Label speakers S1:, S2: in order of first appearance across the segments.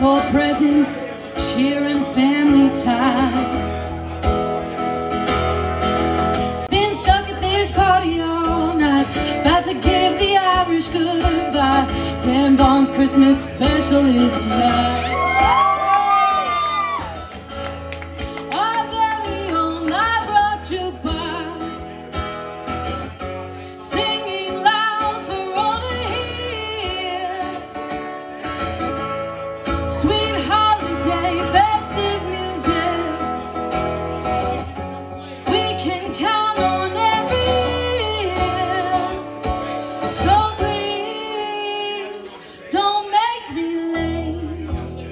S1: for presents, cheer and family time. Been stuck at this party all night, about to give the Irish goodbye. Dan Bonn's Christmas special is tonight. Our very own live rock jukebox, singing loud for all to hear. Sweet holiday, festive music, we can count on every year. So please, don't make me late.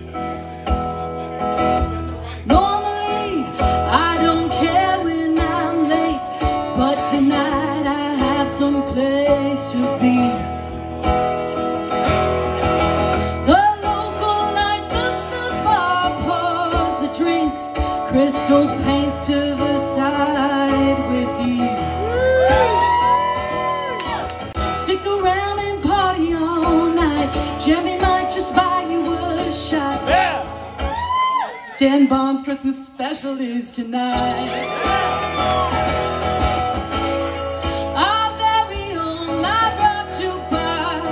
S1: Normally, I don't care when I'm late, but tonight I have some place to be. The local lights of the bar pours the drinks, crystal paints to the side with ease. Stick around and party all night. Jeremy might just buy you a shot. Dan Bonn's Christmas special is tonight. Our very own live rock jukebox,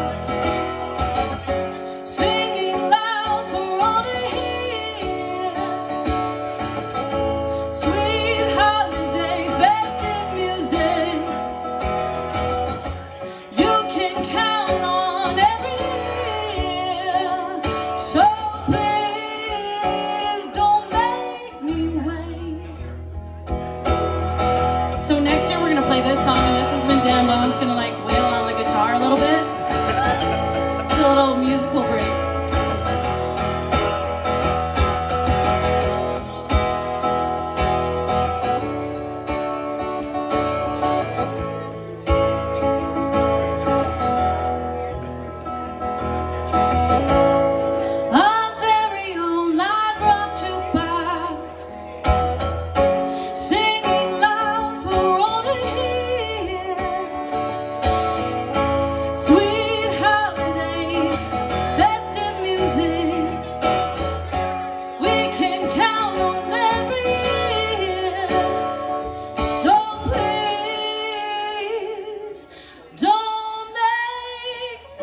S1: singing loud for all to hear. Sweet holiday, festive music, you can count on every year. So please, don't make me wait. So next year we're gonna play this song, and this is when Dan Bonn's gonna like wail on the guitar a little bit. It's a little musical break. Our very own live rock jukebox, singing loud for all to hear. Sweet holiday, festive music, we can count on every year. So please, don't make me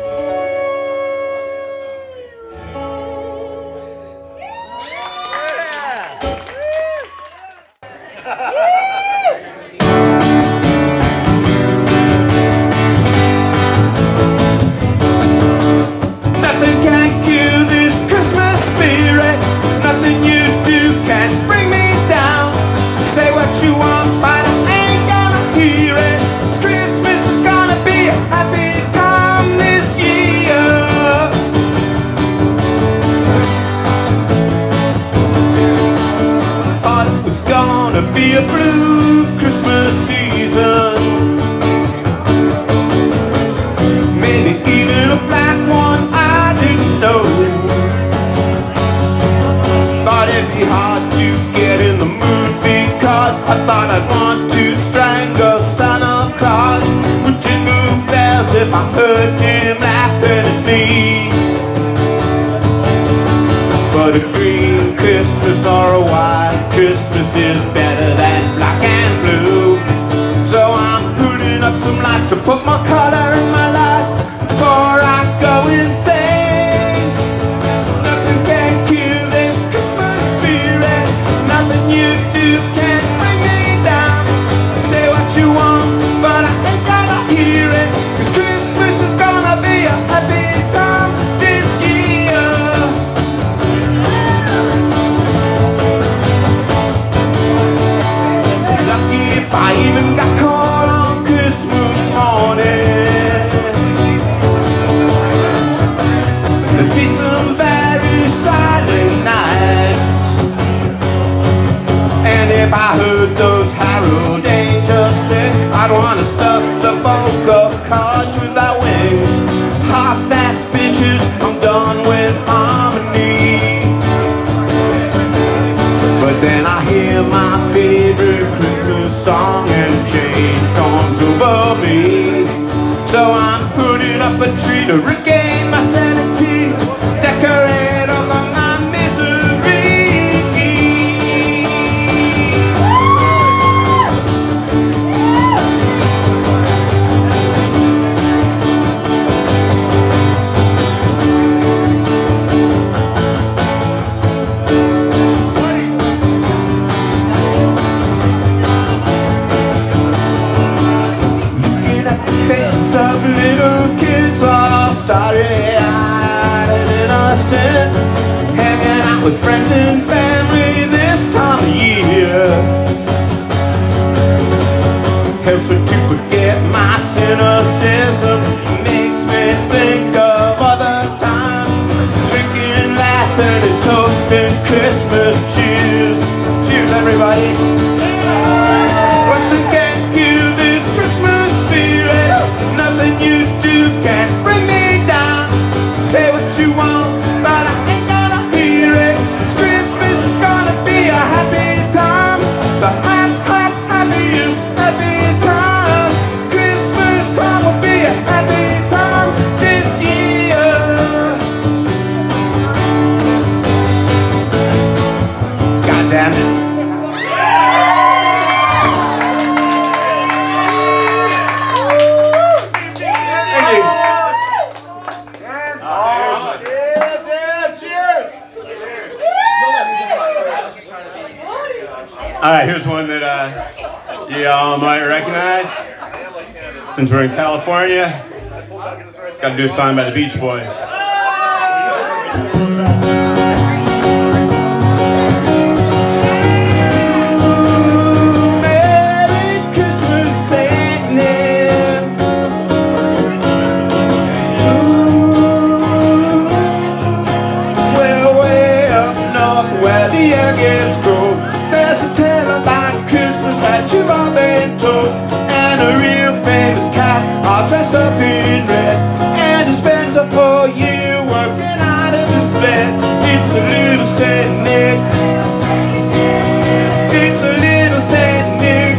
S2: Nothing can kill this Christmas spirit. Nothing you do can bring me down. Say what you want, but I ain't gonna hear it. 'Cause Christmas is gonna be a happy time this year. Thought it was gonna be a blue Christmas season, maybe even a black one, I didn't know. Thought it'd be hard to get in the mood, because I thought I'd want to strangle Santa Claus with jingle bells if I heard him laughing at me. But a green Christmas or a white Christmas is better than black and blue. So I'm putting up some lights to put more color in my life before I go insane. Nothing can kill this Christmas spirit. Nothing you do can bring me down. Say what you want, but I ain't gonna hear it. 'Cause Christmas is gonna be a happy time this year. Lucky if I even got caught on Christmas morning. There'd be some very silent nights, and if I heard those Harold angels sing, I'd wanna stuff the vocal cords with our wings. Hark that, bitches, I'm done with harmony. But then I hear my favorite Christmas song and change comes over me. So I'm putting up a tree to regain my sanity, decorate all the night. with friends and family this time of year. Helps me to forget my cynicism, makes me think of other times, drinking, laughing and toasting Christmas. Cheers, cheers everybody. What the can kill this Christmas spirit? Nothing you do can bring me down. Say what you want, but I ain't gonna hear it. This Christmas is gonna be a happy time, the happiest happy time. Christmas time will be a happy time this year. God damn it. Alright, here's one that you all might recognize. Since we're in California, gotta do a song by the Beach Boys. Merry Christmas, Saint Nick. Well, way up north where the air gets cold, there's a tale about Christmas that you've all been told, and a real famous cat all dressed up in red, and he spends a whole year working out of his sled. It's a little Saint Nick. It's a little Saint Nick.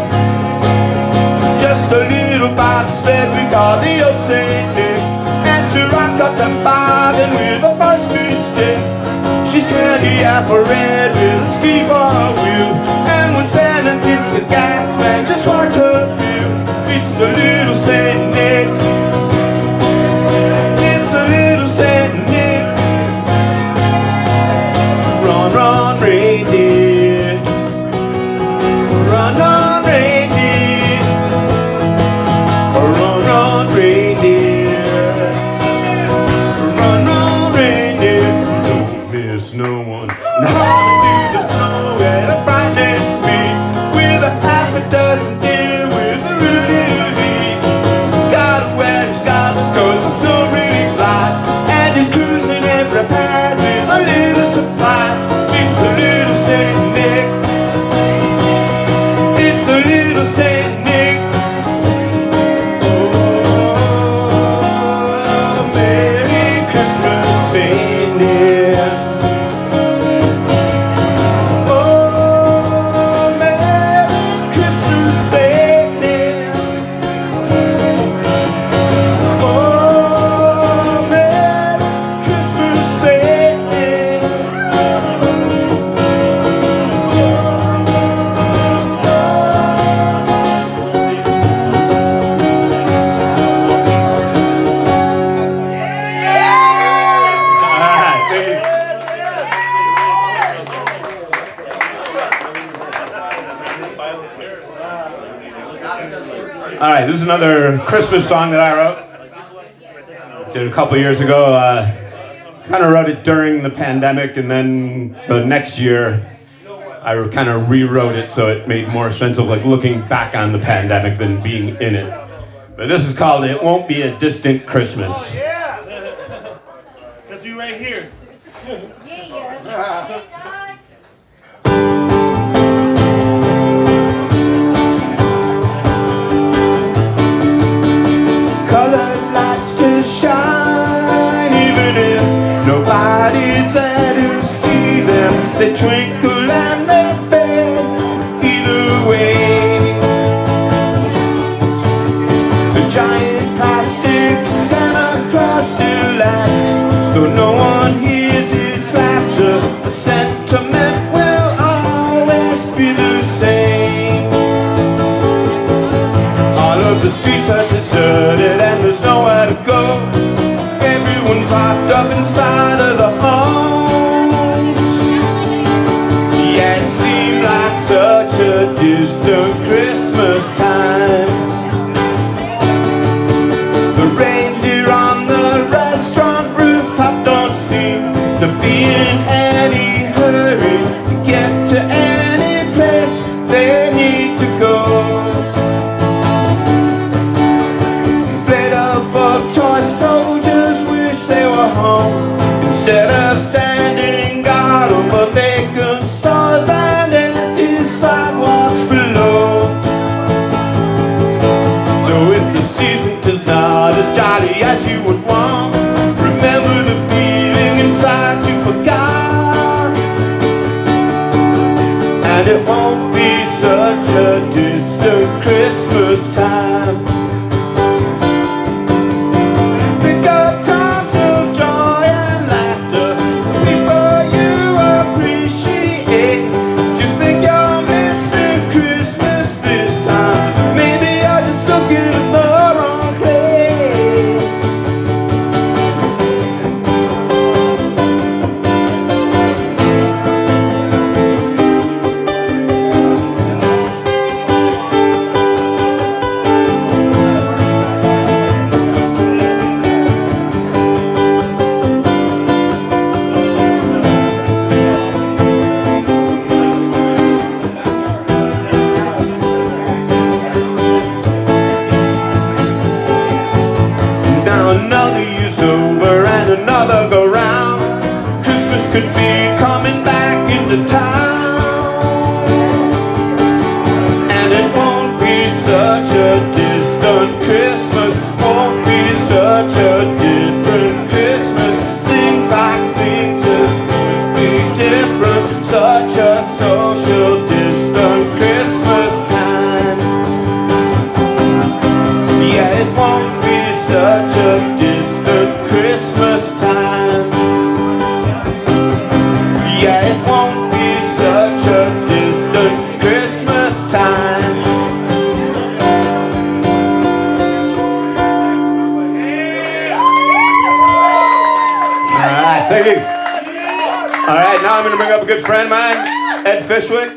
S2: Just a little body sled we call the old Saint Nick, and she rocked up the bargain with a 4-speed stick. She's candy apple red with a ski for a wheel, and when Santa hits the gas, man, just watch her feel. It's the little Saint Nick. It's a little Saint Nick. Run, run, reindeer. Run, run, reindeer. Run, run, reindeer. Run, run, reindeer. Don't miss no one. Now do the snow at a frightening speed, with a half a dozen deer with a Rudy. He's got a wet his goggles 'cause the snow really flies, and he's cruising every pad with a little supplies. It's a little Saint Nick. It's a little Saint Nick. Oh, Merry Christmas, Saint Nick. All right, this is another Christmas song that I wrote. Did a couple years ago. Kind of wrote it during the pandemic, and then the next year I kind of rewrote it so it made more sense of like looking back on the pandemic than being in it. But this is called "It Won't Be a Distant Christmas."
S3: Oh, yeah! Let's do right here.
S2: Colored lights to shine, even if nobody's there to see them. They twinkle and they fade, either way. The giant plastic Santa Claus still laughs, though no one hears its laughter. The sentiment will always be the same. All of the streets are deserted and there's nowhere to go. Everyone's locked up inside of the homes. Yeah, it seemed like such a distant Christmas time. The reindeer on the restaurant rooftop don't seem to be in any any hurry to get to any place they need to go. Inflatable toy soldiers wish they were home instead of standing guard over vacant stores and empty sidewalks below. So if the season is not as jolly as you would want, remember the feeling inside you forgot, and it won't be such a distant Christmas time. Think of times of joy and laughter, people you appreciate. If you think you're missing Christmas this time, maybe you're just looking at the wrong place. Now another year's over and another go round. Christmas could be coming back into town, and it won't be such a distant Christmas, won't be such a different Christmas. Things like seem just would be different, such a social distant Christmas time. Yeah, it won't be such a distant Christmas time. Yeah, it won't be such a distant Christmas time. Alright, thank you. Alright, now I'm going to bring up a good friend of mine, Ed Fishwick.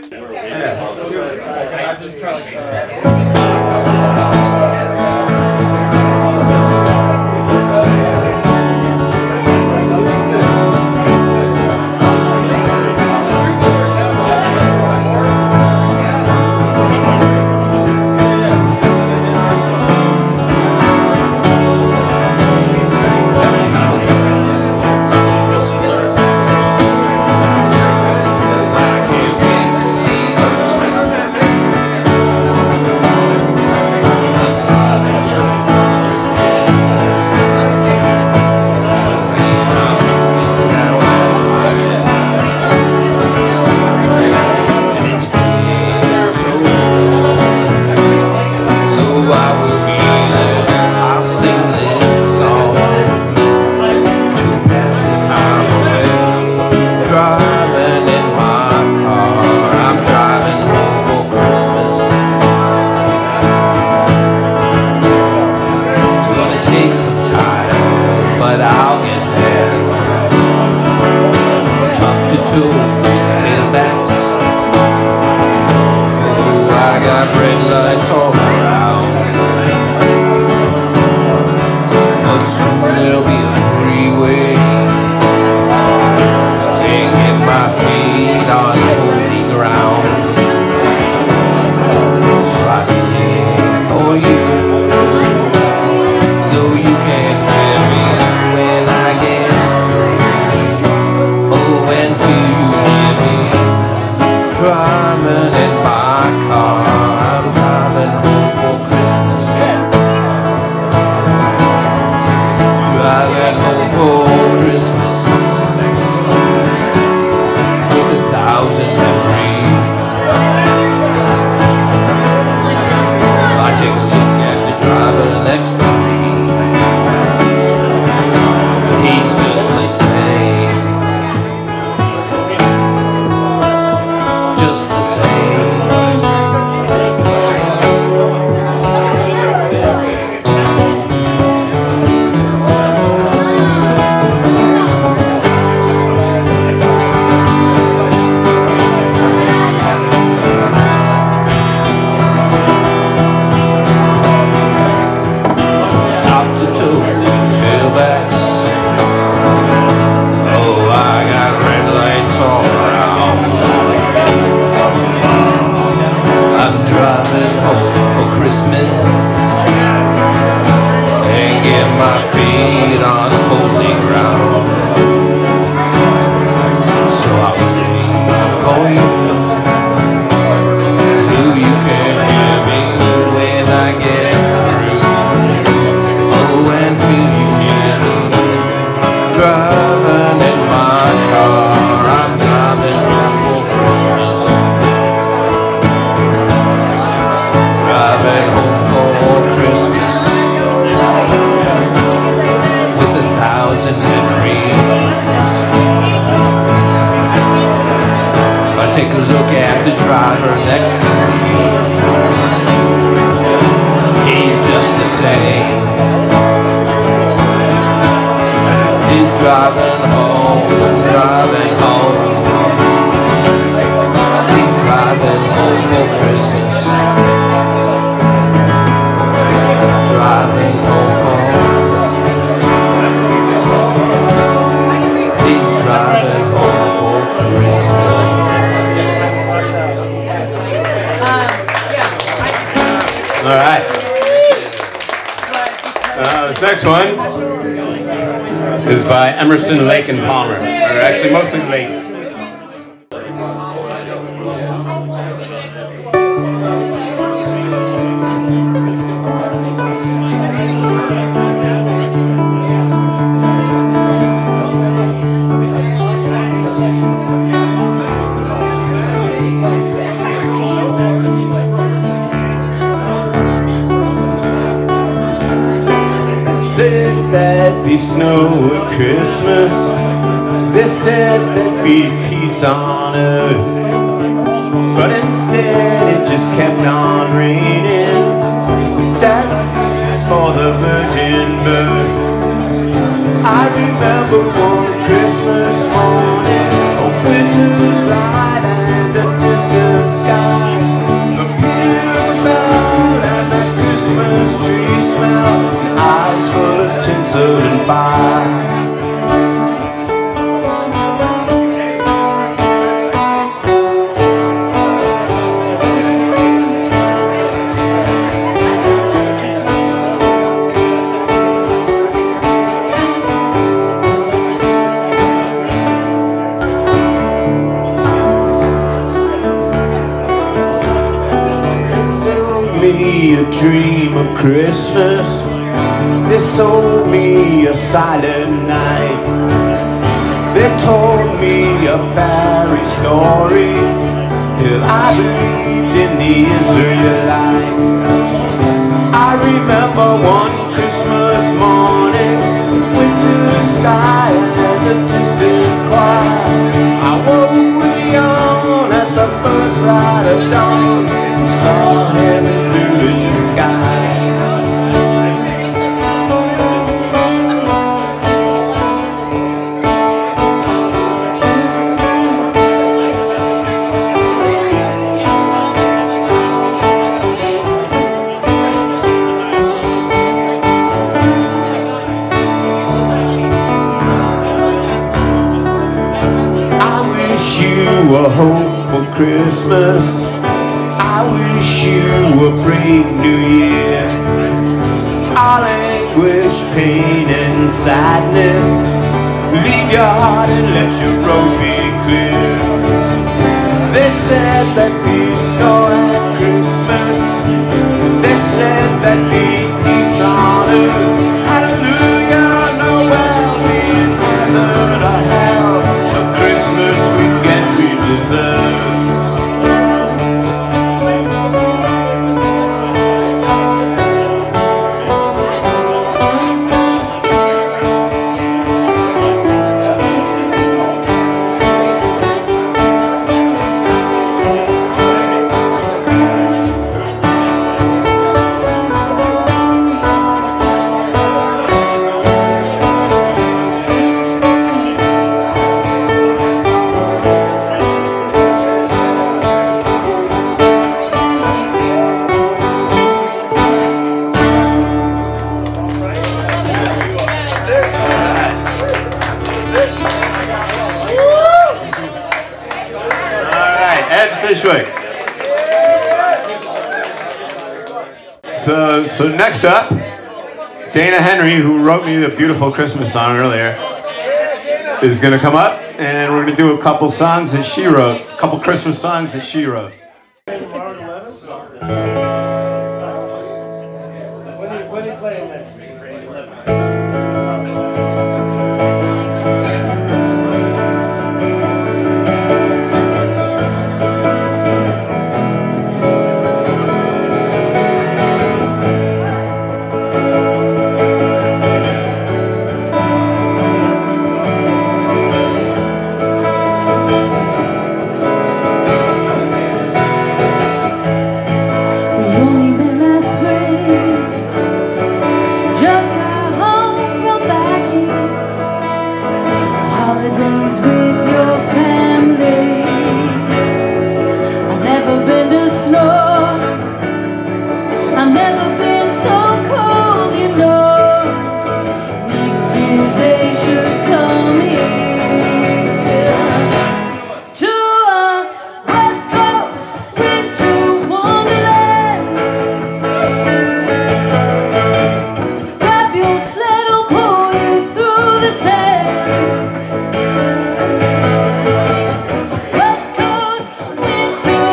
S4: Driving in my car, I'm driving home.
S2: driving in my car. I'm driving home for Christmas. Driving home for Christmas with 1,000 memories. I take a look at the driver next to me. He's just the same. He's driving home, driving home. He's driving home for Christmas. Driving home for Christmas. He's driving home for Christmas.
S4: All right. This next one is by Emerson, Lake and Palmer, or actually mostly Lake. Said there'd be snow at Christmas. They said there'd be peace on earth, but instead it just kept on raining. Death for the virgin birth. I remember one Christmas morning, a winter's light and a distant sky, the peal of a bell and that Christmas tree smell, eyes full of tinsel and fire. They sold me a dream of Christmas. They sold me a silent night. They told me a fairy story till I believed in the Israelite. I remember one Christmas morning, winter sky and a distant choir. I woke with a yawn at the first light of dawn, saw heaven blue as the sky. A hope for Christmas. I wish you a brave new year. All anguish, pain and sadness, leave your heart and let your road be clear. They said there'd be snow at Christmas. They said there'd be peace on earth. Hallelujah, no well be in heaven or hell. A Christmas we get we deserve. Fishwick. So next up, Dana Henry, who wrote me the beautiful Christmas song earlier, is going to come up, and we're going to do a couple songs that she wrote, a couple Christmas songs that she wrote.
S3: When are you playing next?
S1: trees with your family. I've never been to snow, I've never been so cold, you know. Next year they should come here to a West Coast winter wonderland. Grab your sled, I'll pull you through the sand. West Coast winter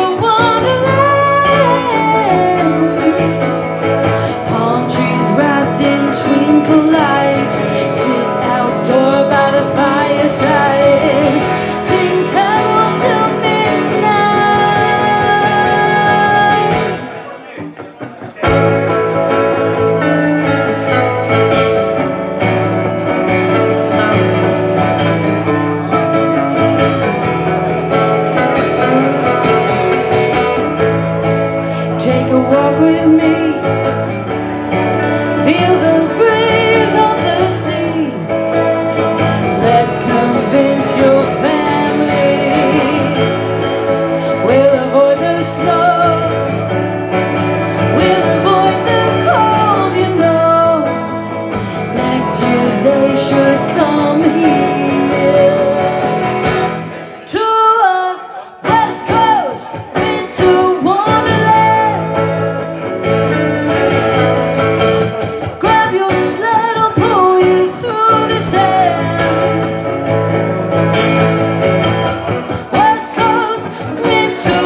S1: wonderland. Palm trees wrapped in twinkle lights, sit outdoor by the fireside, sing carols till midnight. Take a walk with me, feel the breeze of the sea. Let's convince your family we'll avoid the snow, we'll avoid the cold, you know. Next year they should come here to a West Coast winter wonderland. Grab your sled, I'll pull you through the sand. West Coast winter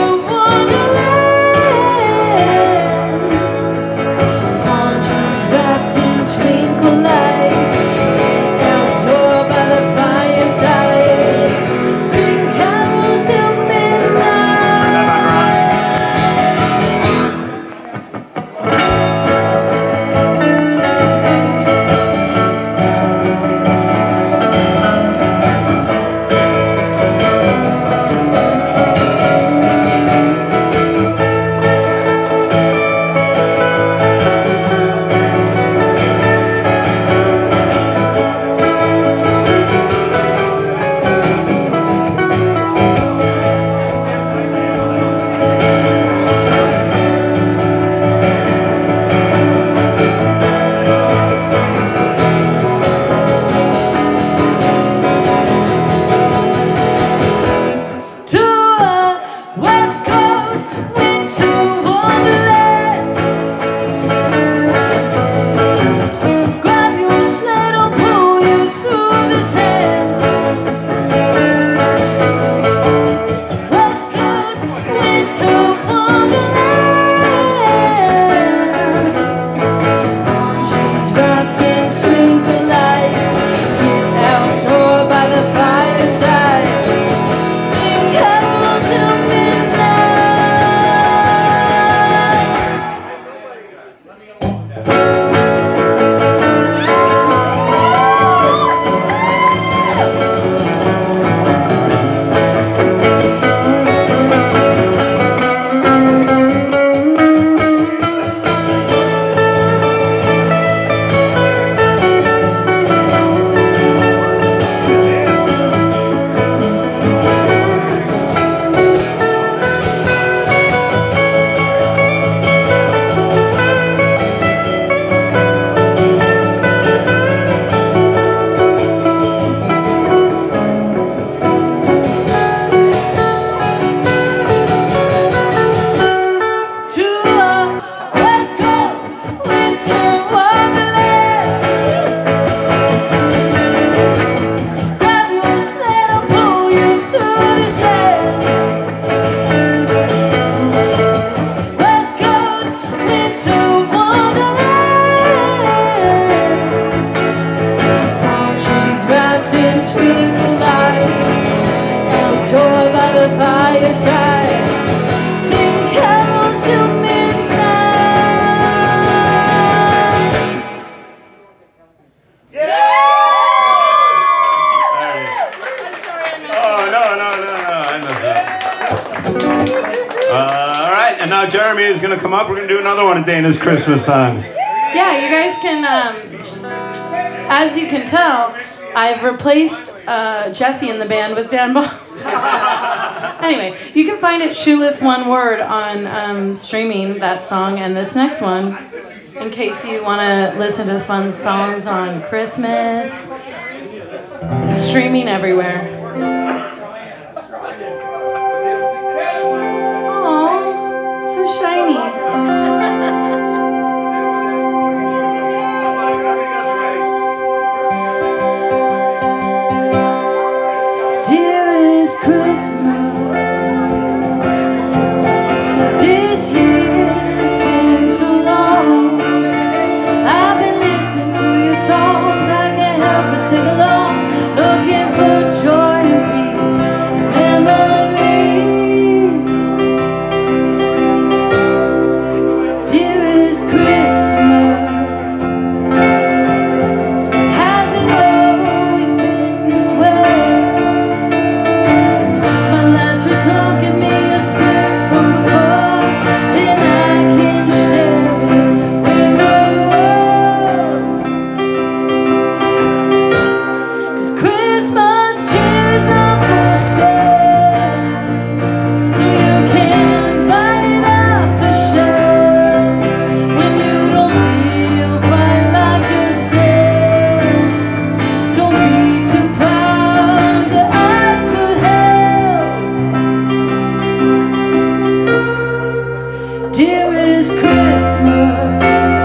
S1: wonderland. Palm trees wrapped in twinkle lights, sit outdoor by the fireside, sing carols till midnight. To a West Coast winter wonderland. Grab your sled, I'll pull you through the sand. West Coast winter wonderland. Palm trees wrapped in twinkle lights, sit outdoor by the fireside, sing carols till midnight. To a West Coast winter wonderland. Grab your sled, I'll pull you through the sand. West Coast winter wonderland. Palm trees wrapped in twinkle lights, sit outdoor by the fireside, sing carols till midnight.
S2: Oh, no, I messed up. All right, and now Jeremy is going to come up. We're going to do another one of Dana's Christmas songs.
S1: Yeah, you guys can, as you can tell, I've replaced Jesse in the band with Dan Ball. Anyway, you can find it Shoeless One Word on streaming, that song and this next one, in case you want to listen to fun songs on Christmas. Streaming everywhere. Aww, so shiny. Dearest Christmas, this year's been so long. I've been listening to your songs, I can't help but sing along, looking for joy and peace and memories. Dearest Christmas, hasn't always been this way. It's my last resort, give me a spirit from before, then I can share it with the world. 'Cause Christmas cheer is not for sale. No, you can't buy it off the shelf when you don't feel quite like yourself. Don't be too proud to ask for help. Dearest Christmas,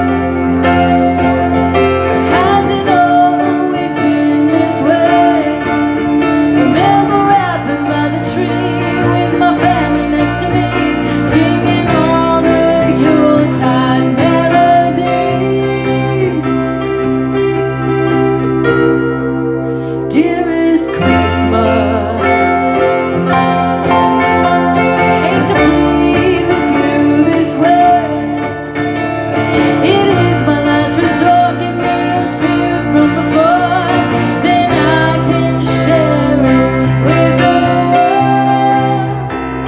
S1: hasn't always been this way. Remember wrapping by the tree with my family next to me, singing all the Yuletide melodies. Dearest Christmas, hate to plead with you this way. It is my last resort, give me your spirit from before, then I can share it with the world.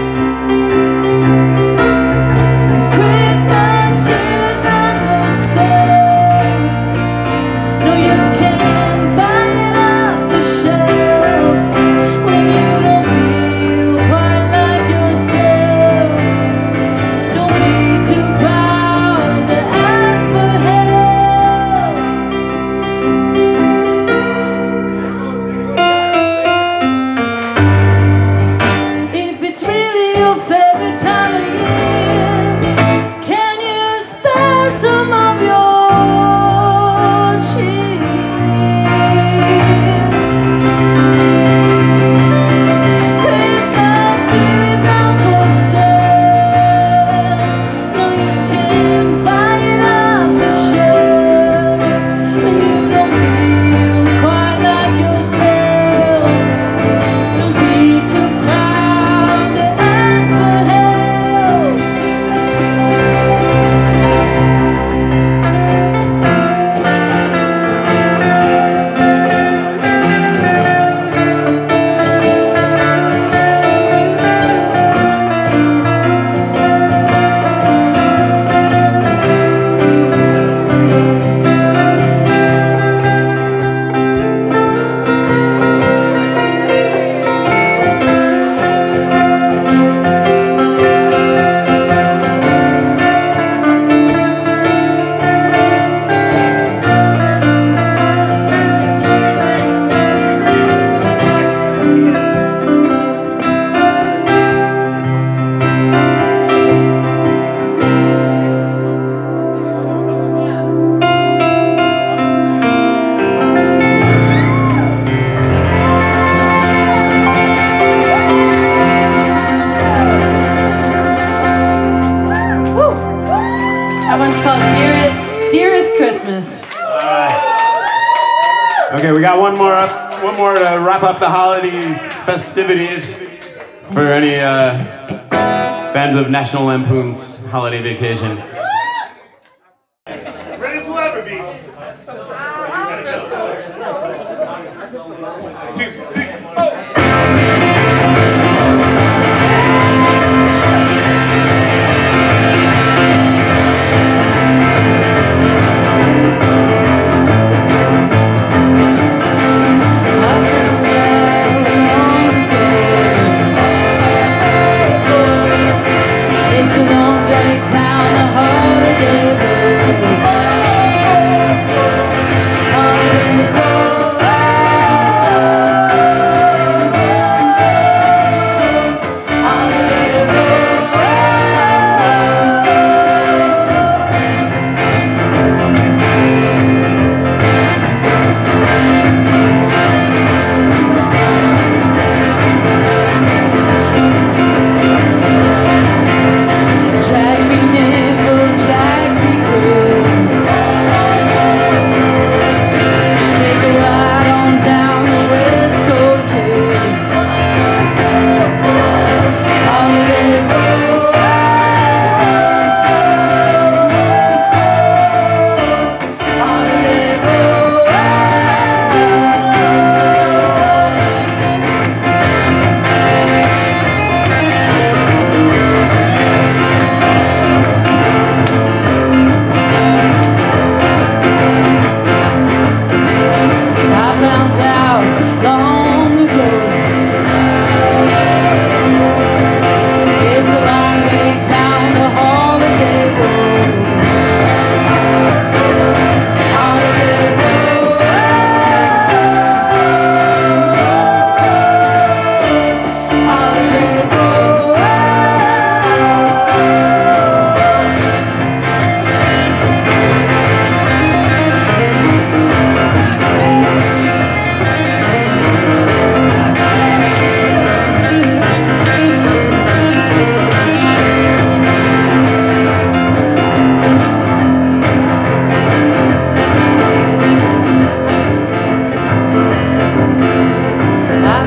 S1: 'Cause Christmas cheer is not for sale. No, you can't buy it off the shelf when you don't feel quite like yourself. Don't be too proud to ask for help. If it's really your favorite time of year, can you spare some of your cheer? Christmas cheer is not for sale. No, you can't buy it off the shelf when you don't feel quite like yourself. Don't be too proud to ask for help. Woo! That one's called Dearest Christmas.
S2: Okay, we got one more to wrap up the holiday festivities for any fans of National Lampoon's Holiday Vacation.
S3: Ready as we'll ever be. 2, 3, oh.
S1: I feel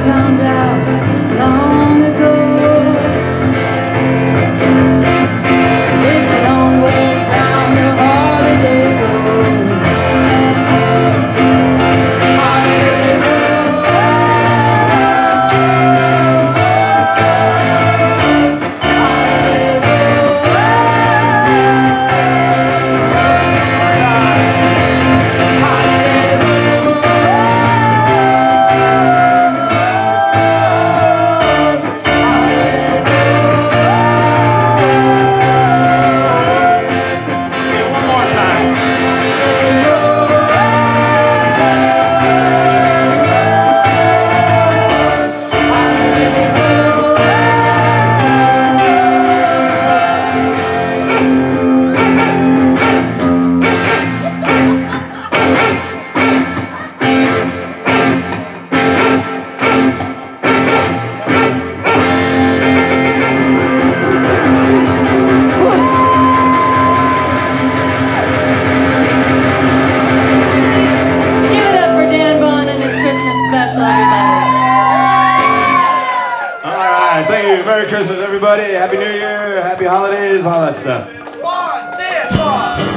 S1: found out long ago. It's a long way down the holiday road. Holiday road. Holiday road.
S2: Okay, one more time.
S1: Give it up for Dan Bonn and his Christmas special, everybody.
S2: All right, thank you. Merry Christmas, everybody. Happy New Year, happy holidays, all that stuff.
S3: Bonn, Dan, Bonn.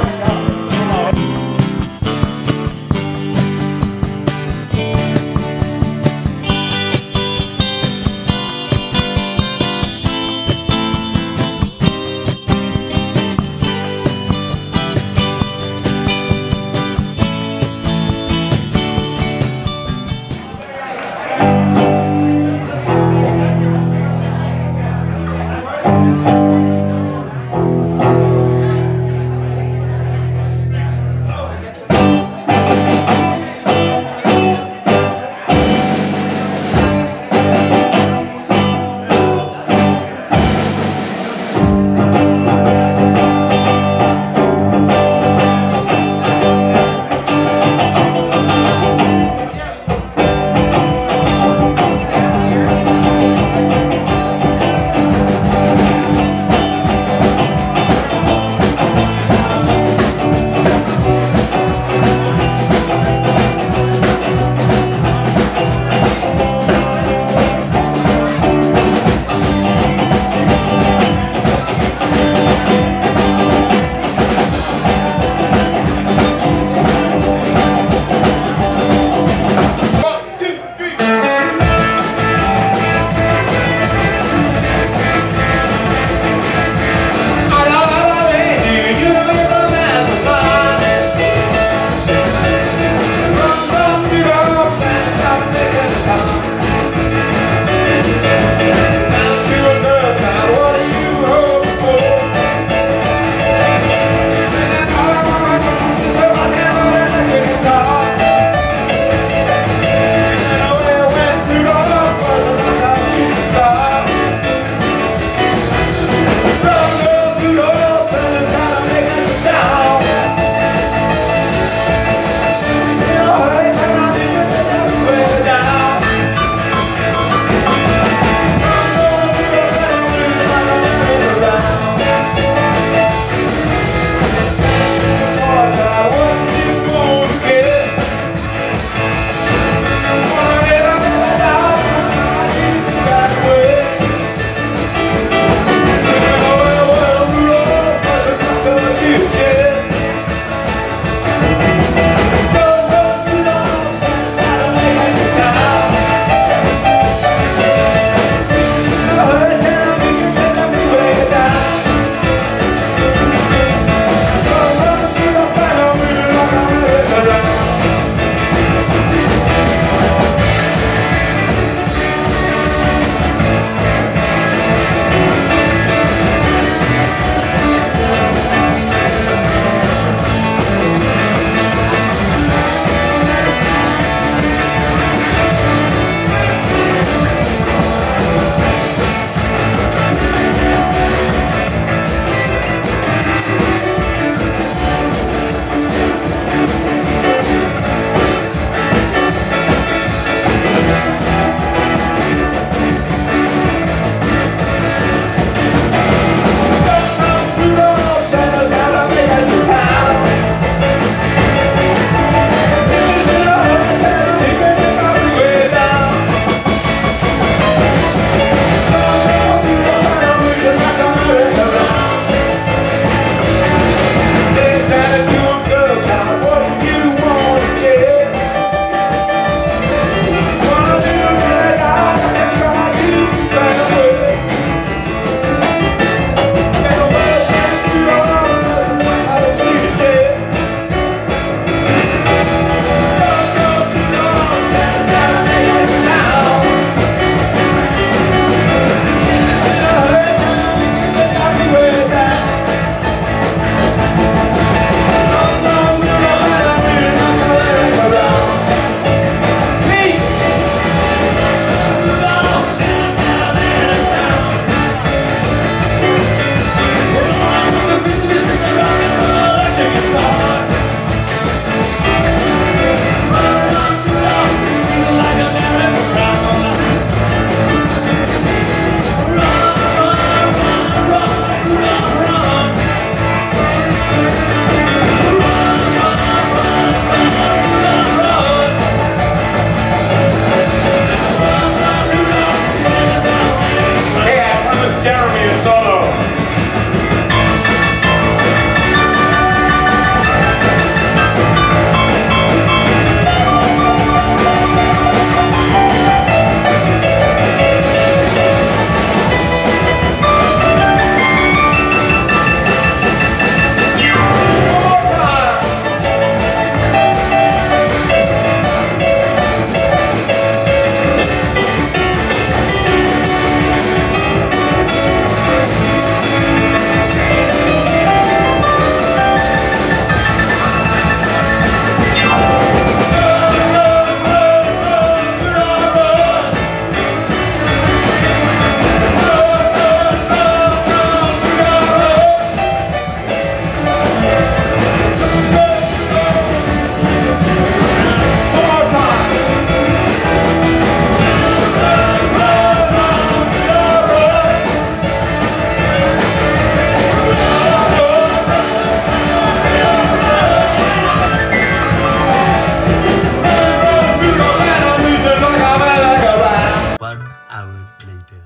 S5: 1 hour later.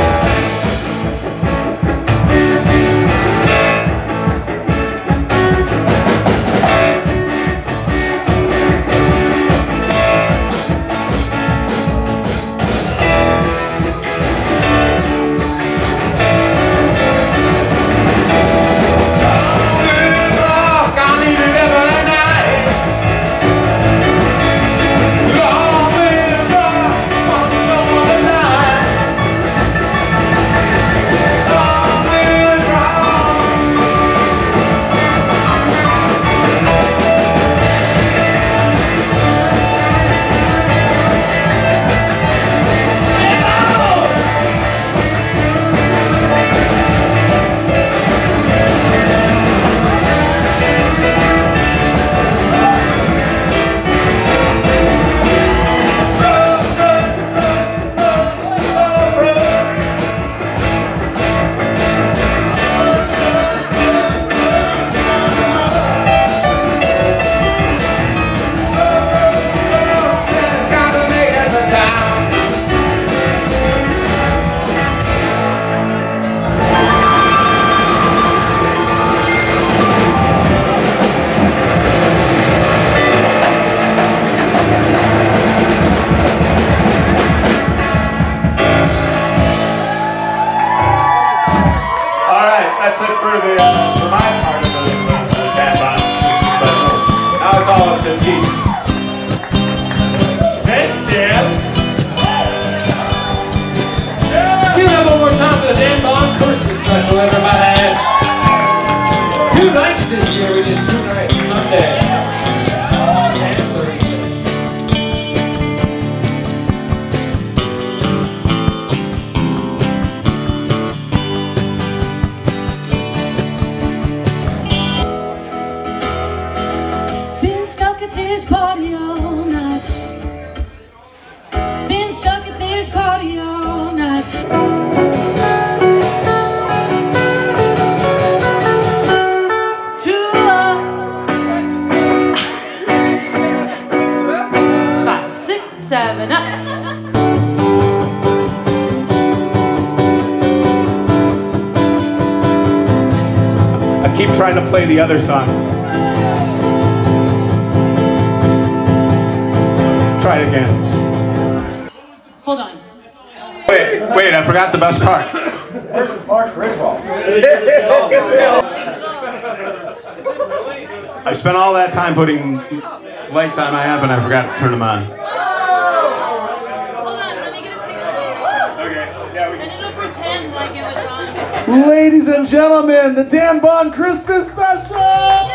S2: That's it for my part of the Dan Bonn special. Now it's all up to Pete.
S3: Thanks, Dan. Give it up one more time for the Dan Bonn Christmas special, everybody. 2 nights this year. We did 2 nights, Sunday and Thursday.
S1: This party all night. Been stuck at this party all night. Two, 5, 6, 7, 8.
S2: I keep trying to play the other song. Try it again.
S1: Hold on.
S2: Wait, I forgot the best part. I spent all that time putting lights on my amp and I forgot to turn them on.
S1: Hold on, let me get a picture.
S2: Okay, yeah, we
S1: And it'll pretend like it was on.
S6: Ladies and gentlemen, the Dan Bonn Christmas Special!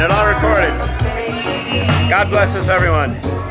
S2: it all recorded. God bless us, everyone.